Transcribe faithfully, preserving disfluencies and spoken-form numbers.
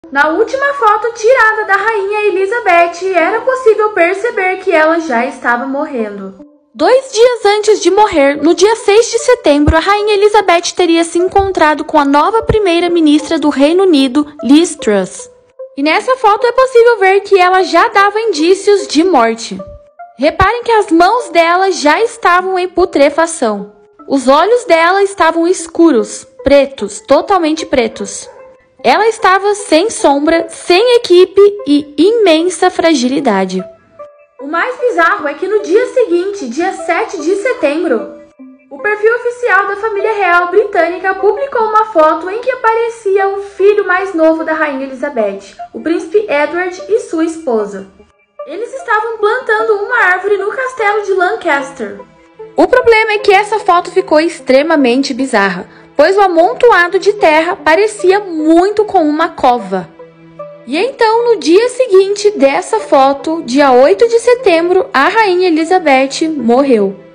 Na última foto tirada da rainha Elizabeth, era possível perceber que ela já estava morrendo. Dois dias antes de morrer, no dia seis de setembro, a rainha Elizabeth teria se encontrado com a nova primeira-ministra do Reino Unido, Liz Truss. E nessa foto é possível ver que ela já dava indícios de morte. Reparem que as mãos dela já estavam em putrefação. Os olhos dela estavam escuros, pretos, totalmente pretos. Ela estava sem sombra, sem equipe e imensa fragilidade. O mais bizarro é que no dia seguinte, dia sete de setembro, o perfil oficial da família real britânica publicou uma foto em que aparecia o filho mais novo da rainha Elizabeth, o príncipe Edward e sua esposa. Eles estavam plantando uma árvore no castelo de Lancaster. O problema é que essa foto ficou extremamente bizarra, pois o amontoado de terra parecia muito com uma cova. E então, no dia seguinte dessa foto, dia oito de setembro, a rainha Elizabeth morreu.